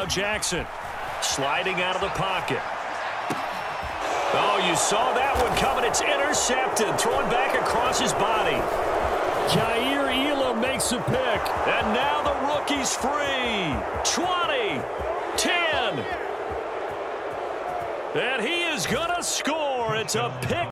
Jackson sliding out of the pocket. Oh, you saw that one coming. It's intercepted. Throwing back across his body. Jair Elam makes a pick. And now the rookie's free. 20, 10. And he is going to score. It's a pick.